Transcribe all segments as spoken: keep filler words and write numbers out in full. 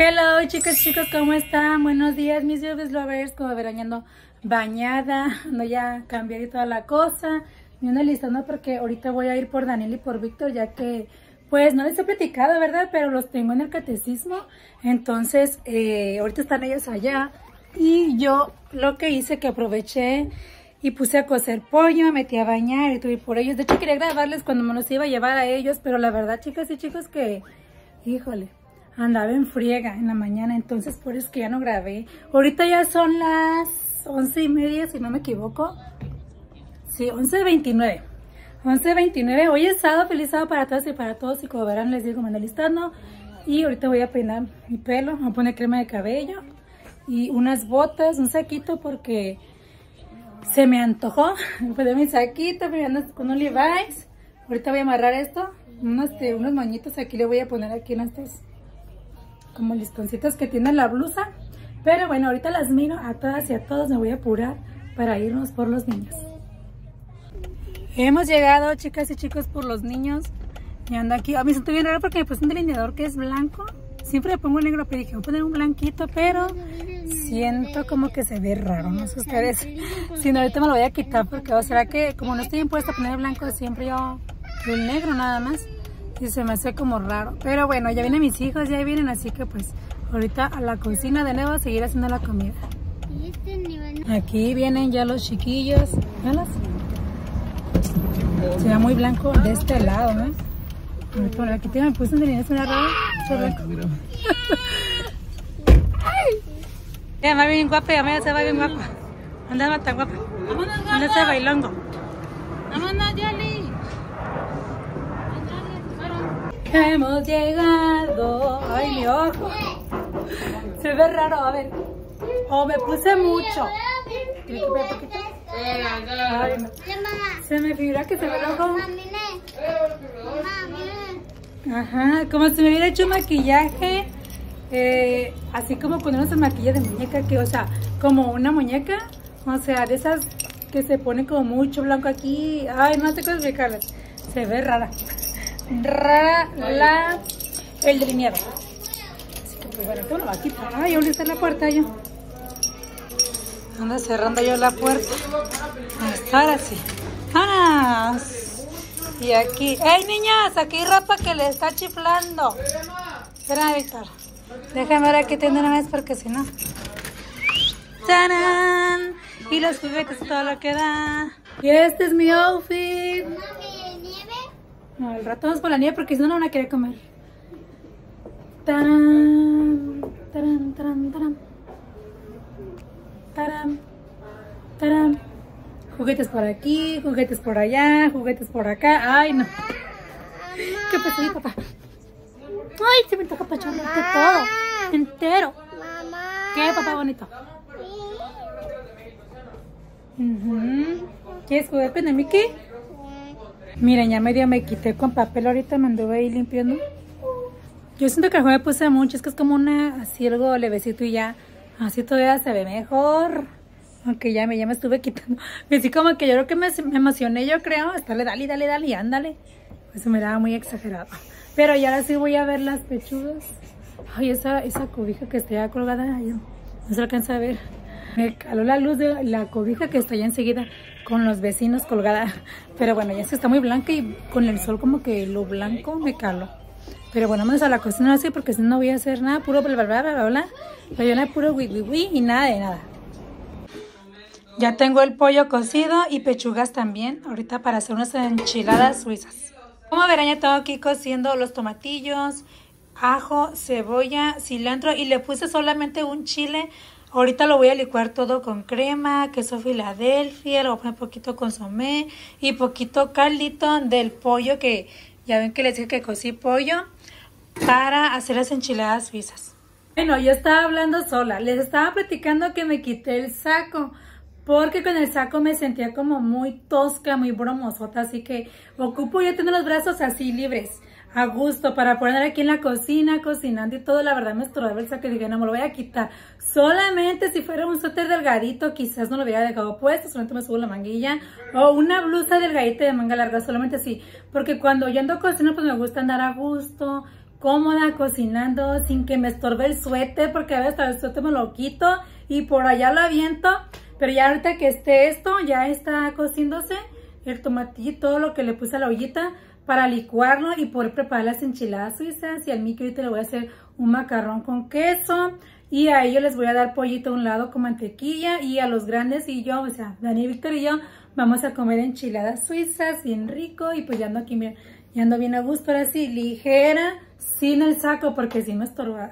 Hello chicas, chicos, ¿cómo están? Buenos días, mis bebés lovers. Como verán, ando bañada, ando ya cambiar y toda la cosa. Me ando listando porque ahorita voy a ir por Daniel y por Víctor, ya que pues no les he platicado, ¿verdad? Pero los tengo en el catecismo. Entonces, eh, ahorita están ellos allá. Y yo lo que hice que aproveché y puse a cocer pollo, me metí a bañar y tuve por ellos. De hecho, quería grabarles cuando me los iba a llevar a ellos, pero la verdad, chicas y chicos, que, híjole, andaba en friega en la mañana, entonces por eso es que ya no grabé. Ahorita ya son las once y media, si no me equivoco. Sí, once veintinueve. once veintinueve. Hoy es sábado, feliz sábado para todos y para todos. Y como verán, les digo, me ando listando. Y ahorita voy a peinar mi pelo, voy a poner crema de cabello y unas botas, un saquito porque se me antojó. Me puse mi saquito, me ando con un Levi's. Ahorita voy a amarrar esto, unos, unos moñitos aquí le voy a poner aquí en estos como listoncitos que tiene la blusa. Pero bueno, ahorita las miro a todas y a todos. Me voy a apurar para irnos por los niños. Hemos llegado, chicas y chicos, por los niños. Y ando aquí. A mí se siento bien raro porque me puse un delineador que es blanco. Siempre le pongo negro, pero dije, voy a poner un blanquito, pero siento como que se ve raro, no sé ustedes. Si no, ahorita me lo voy a quitar porque, o será que como no estoy impuesta a poner blanco, siempre yo el negro nada más. Y se me hace como raro. Pero bueno, ya vienen mis hijos, ya vienen, así que pues ahorita a la cocina de nuevo a seguir haciendo la comida. Aquí vienen ya los chiquillos. ¿Velas? Se ve muy blanco de este lado, ¿eh? Por aquí te me puse un delineador, una rara. Ya va bien guapa, ya se va bien guapa. Anda tan guapa. Anda ese bailongo. Vámonos, Yali. Hemos llegado. Ay, mi ojo. Se ve raro, a ver. Oh, me puse mucho. ¿Quieres que vea poquito? Ay, no. Se me figura que se ve el ojo. Ajá, como si me hubiera hecho maquillaje. Eh, así como cuando uno se maquilla de muñeca, que, o sea, como una muñeca. O sea, de esas que se pone como mucho blanco aquí. Ay, no sé cómo explicarles. Se ve rara. Rara la, el delineado. Así que pues bueno, ¿cómo lo va a quitar? Ay, ¿dónde está la puerta yo? Anda cerrando yo la puerta. Ahora sí. ¡Ah! Y aquí. ¡Ey, niñas! Aquí hay ropa que le está chiflando. Espera, Víctor. Déjame ver aquí tiene una vez porque si no. ¡Tarán! Y los juguetes, todo lo que da. Y este es mi outfit. No, el rato vamos por la nieve porque si no, no van a querer comer. Tarán, tarán, tarán, tarán. Tarán, tarán. Juguetes por aquí, juguetes por allá, juguetes por acá. Ay, no. ¿Qué pasó, mi papá? Ay, se me toca pachonarte todo. Entero. ¿Qué, papá bonito? Uh-huh. ¿Quieres jugar con el Mickey? Miren, ya medio me quité con papel, ahorita me anduve ahí limpiando. Yo siento que el juego me puse mucho, es que es como una, así algo levecito y ya, así todavía se ve mejor. Aunque ya me, ya me estuve quitando. Así como que yo creo que me, me emocioné, yo creo, estarle dale, dale, dale y ándale. Eso me daba muy exagerado. Pero ya ahora sí voy a ver las pechugas. Ay, esa, esa cobija que está ya colgada, yo, no se alcanza a ver. Me caló la luz de la cobija que está allá enseguida con los vecinos colgada. Pero bueno, ya se está muy blanca y con el sol como que lo blanco me caló. Pero bueno, vamos a la cocina así porque si no, no voy a hacer nada. Puro bla bla bla bla bla. Pero yo no puro wi wi wi y nada de nada. Ya tengo el pollo cocido y pechugas también. Ahorita para hacer unas enchiladas suizas. Como verán, ya tengo aquí cociendo los tomatillos, ajo, cebolla, cilantro y le puse solamente un chile. Ahorita lo voy a licuar todo con crema, queso Filadelfia, le voy a poner poquito consomé y poquito caldito del pollo que ya ven que les dije que cocí pollo para hacer las enchiladas suizas. Bueno, yo estaba hablando sola, les estaba platicando que me quité el saco porque con el saco me sentía como muy tosca, muy bromosota, así que ocupo yo tener los brazos así libres. A gusto, para poner aquí en la cocina, cocinando y todo. La verdad me estorbaba el saco y dije, no, me lo voy a quitar. Solamente si fuera un suéter delgadito, quizás no lo hubiera dejado puesto. Solamente me subo la manguilla. O una blusa delgadita de manga larga, solamente así. Porque cuando yo ando cocinando, pues me gusta andar a gusto, cómoda cocinando sin que me estorbe el suéter, porque a veces el suéter me lo quito y por allá lo aviento. Pero ya ahorita que esté esto, ya está cociéndose el tomatito, todo lo que le puse a la ollita para licuarlo y poder preparar las enchiladas suizas. Y al Mickey ahorita le voy a hacer un macarrón con queso. Y a ellos les voy a dar pollito a un lado con mantequilla. Y a los grandes y yo, o sea, Dani, Víctor y yo, vamos a comer enchiladas suizas bien rico. Y pues ya ando aquí, ya ando bien a gusto, ahora sí, ligera, sin el saco porque si me estorba.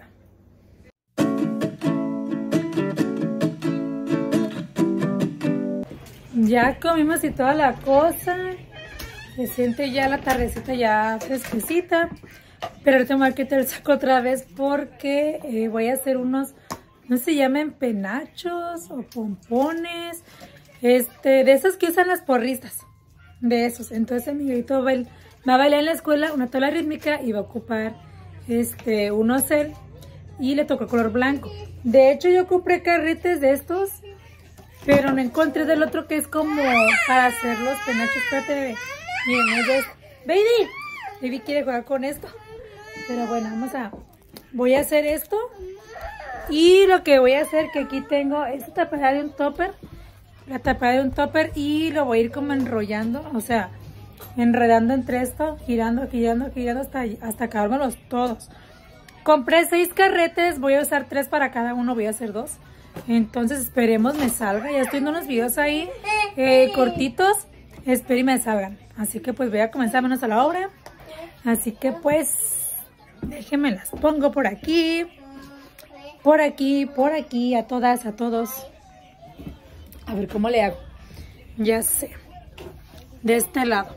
Ya comimos y toda la cosa. Se siente ya la tardecita ya fresquecita. Pero ahorita me voy a quitar el saco otra vez porque eh, voy a hacer unos, no se llaman penachos o pompones. Este, de esos que usan las porristas. De esos. Entonces mi hijito va, va a bailar en la escuela una tabla rítmica y va a ocupar este, un ocel. Y le tocó color blanco. De hecho yo compré carretes de estos. Pero no encontré del otro que es como para hacer los penachos. Espérate, bebé. Miren, es de... Baby. Baby quiere jugar con esto. Pero bueno, vamos a... Voy a hacer esto. Y lo que voy a hacer, que aquí tengo esta tapadera de un topper. La tapadera de un topper. Y lo voy a ir como enrollando. O sea, enredando entre esto. Girando, girando, girando hasta, hasta acabármelos todos. Compré seis carretes. Voy a usar tres para cada uno. Voy a hacer dos. Entonces esperemos me salga. Ya estoy viendo unos videos ahí eh, cortitos. Espero y me salgan. Así que pues voy a comenzar menos a la obra. Así que pues déjenme las pongo por aquí. Por aquí, por aquí. A todas, a todos. A ver cómo le hago. Ya sé. De este lado.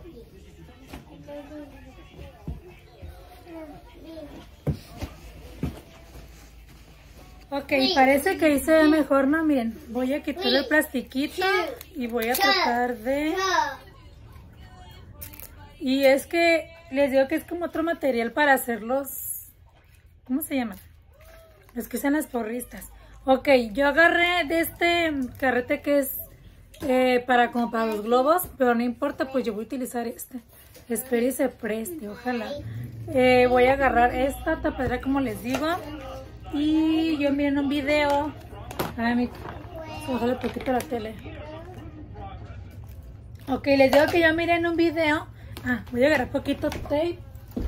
Ok, parece que ahí se ve mejor, ¿no? Miren, voy a quitar el plastiquito y voy a tratar de... Y es que les digo que es como otro material para hacer los... ¿Cómo se llaman? Los que usan las porristas. Ok, yo agarré de este carrete que es eh, para como para los globos, pero no importa, pues yo voy a utilizar este. Espero y se preste, ojalá. Eh, voy a agarrar esta tapadera como les digo. Y yo miré en un video. Ay, mi... Ojalá un poquito la tele. Ok, les digo que yo miré en un video. Ah, voy a agarrar poquito tape.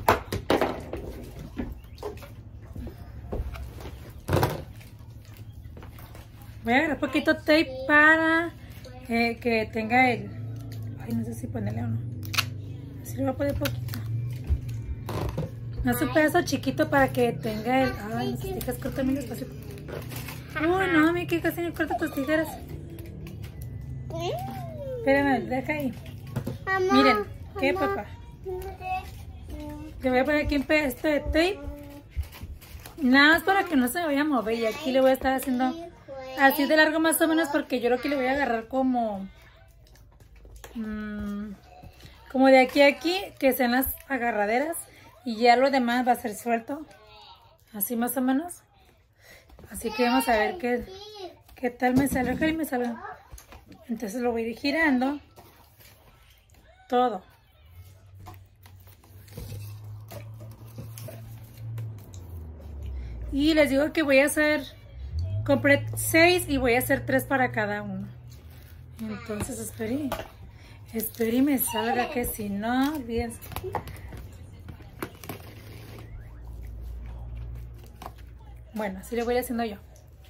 Voy a agarrar poquito tape para eh, que tenga el... Ay, no sé si ponerle o no. Así le voy a poner poquito. No es un pedazo chiquito para que tenga el... Ay, mis tijeras, córtame despacio. Uy, no, Miki, casi me corta tus tijeras. Espérame, deja ahí. Miren, ¿qué, papá? Le voy a poner aquí un pedazo de tape. Nada más para que no se me vaya a mover. Y aquí le voy a estar haciendo así de largo más o menos, porque yo creo que le voy a agarrar como... Mmm, como de aquí a aquí, que sean las agarraderas. Y ya lo demás va a ser suelto. Así más o menos. Así que vamos a ver qué, qué tal me sale. Ojalá y me salga. Entonces lo voy a ir girando. Todo. Y les digo que voy a hacer... Compré seis y voy a hacer tres para cada uno. Entonces espere. Espere y me salga, que si no, olvídense. Bueno, así lo voy haciendo yo.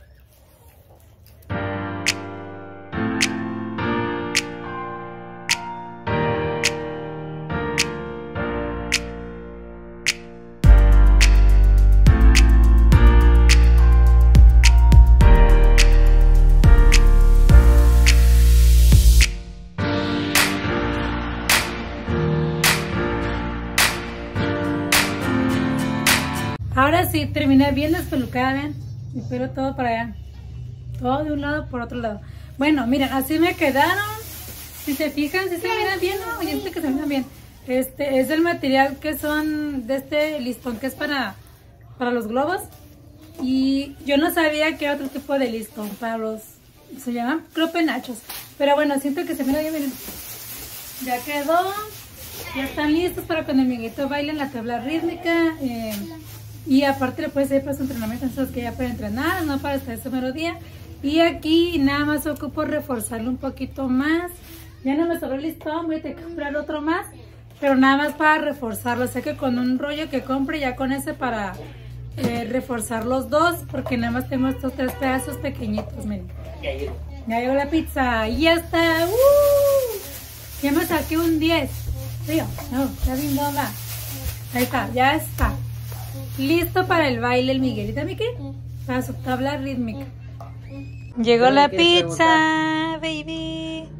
Ahora sí, terminé bien despelucada, ven. Y pero todo para allá. Todo de un lado por otro lado. Bueno, miren, así me quedaron. Si se fijan, si se miran bien, ¿no? Oye, este que se miran bien. Este es el material que son de este listón que es para, para los globos. Y yo no sabía que era otro tipo de listón para los... Se llaman, creo, penachos. Pero bueno, siento que se mira bien, miren. Ya quedó. Ya están listos para cuando el amiguito baile en la tabla rítmica. Eh, Y aparte le puedes ir para su entrenamiento, entonces que ya para entrenar, no para estar ese mero día. Y aquí nada más ocupo reforzarlo un poquito más. Ya no me sobró el listón, voy a tener que comprar otro más. Pero nada más para reforzarlo. O sea que con un rollo que compre ya con ese para eh, reforzar los dos. Porque nada más tengo estos tres pedazos pequeñitos, miren. Ya llegó. Ya llegó la pizza. Y ya está. ¡Uh! Ya me saqué un diez. Tío, no, está bien bomba. Ahí está, ya está. Listo para el baile el Miguelito, Miki. Para su tabla rítmica. Llegó la pizza, baby.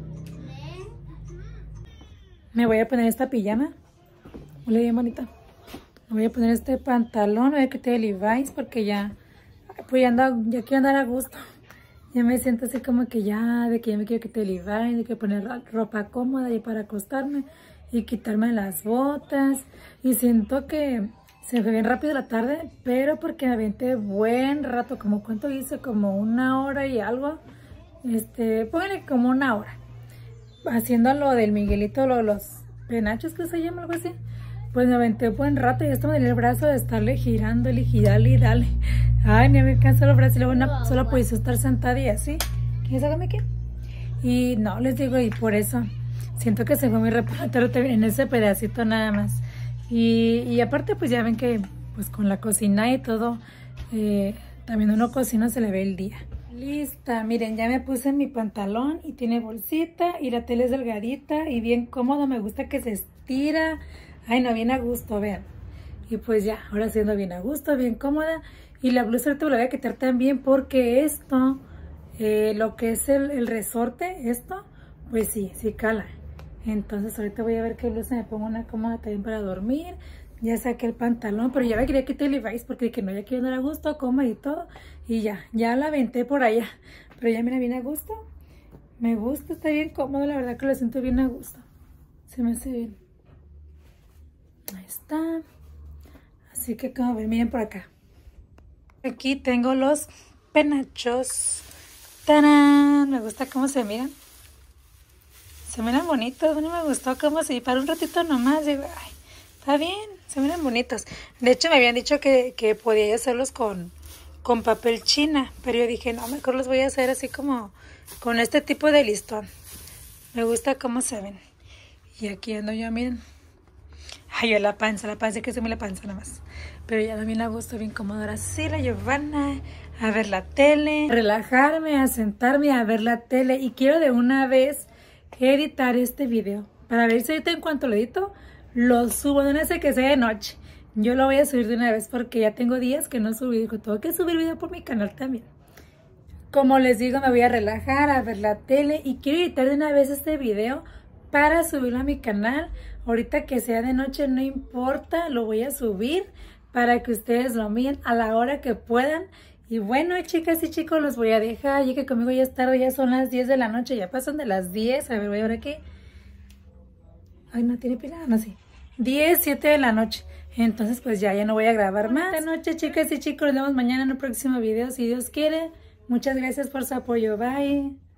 Me voy a poner esta pijama. Huele bien bonita. Me voy a poner este pantalón. Voy a quitar el Levi's porque ya, pues ya, ando, ya quiero andar a gusto. Ya me siento así como que ya, de que ya me quiero quitar el Levi's, de que poner ropa cómoda y para acostarme y quitarme las botas. Y siento que se fue bien rápido la tarde, pero porque me aventé buen rato, como cuánto hice, como una hora y algo. Este, pónganle como una hora. Haciendo lo del Miguelito, lo de los penachos que se llama, algo así. Pues me aventé buen rato y esto me dio el brazo de estarle girando y girarle y dale. Ay, ni me cansa los brazos y luego una sola posición estar sentada y así. ¿Quieres algo, Miki? Y no, les digo, y por eso siento que se fue muy rápido en ese pedacito nada más. Y, y aparte, pues ya ven que pues con la cocina y todo, eh, también uno cocina, se le ve el día. Lista, miren, ya me puse mi pantalón y tiene bolsita y la tela es delgadita y bien cómodo, me gusta que se estira. Ay, no, bien a gusto, vean. Y pues ya, ahora siendo bien a gusto, bien cómoda. Y la blusa ahorita me la voy a quitar también porque esto, eh, lo que es el, el resorte, esto, pues sí, sí cala. Entonces ahorita voy a ver qué blusa me pongo una cómoda también para dormir. Ya saqué el pantalón, pero ya me quería quitar el Levi's porque dije, no, ya quiero andar a gusto, cómoda y todo. Y ya, ya la aventé por allá. Pero ya mira, bien a gusto. Me gusta, está bien cómodo, la verdad que lo siento bien a gusto. Se me hace bien. Ahí está. Así que como ven, miren por acá. Aquí tengo los penachos. ¡Tarán! Me gusta cómo se miran. Se miran bonitos. Bueno, me gustó cómo se... Para un ratito nomás, digo, ay, está bien. Se miran bonitos. De hecho, me habían dicho que, que podía hacerlos con, con papel china. Pero yo dije, no, mejor los voy a hacer así como con este tipo de listón. Me gusta cómo se ven. Y aquí ando yo, miren. Ay, yo la panza, la panza, que se me la panza nada más. Pero ya también la gusto bien cómoda. Ahora sí, la Giovanna, a ver la tele, a relajarme, a sentarme, a ver la tele. Y quiero de una vez editar este video. Para ver si ahorita en cuanto lo edito, lo subo. No sé que sea de noche. Yo lo voy a subir de una vez porque ya tengo días que no subí. Tengo que subir video por mi canal también. Como les digo, me voy a relajar, a ver la tele. Y quiero editar de una vez este video para subirlo a mi canal. Ahorita que sea de noche no importa, lo voy a subir para que ustedes lo miren a la hora que puedan. Y bueno, chicas y chicos, los voy a dejar. Ya que conmigo ya es tarde, ya son las diez de la noche, ya pasan de las diez. A ver, voy a ver aquí. Ay, no tiene pila, no sé. diez, siete de la noche. Entonces, pues ya, ya no voy a grabar más. Buenas noches, chicas y chicos. Nos vemos mañana en un próximo video, si Dios quiere. Muchas gracias por su apoyo. Bye.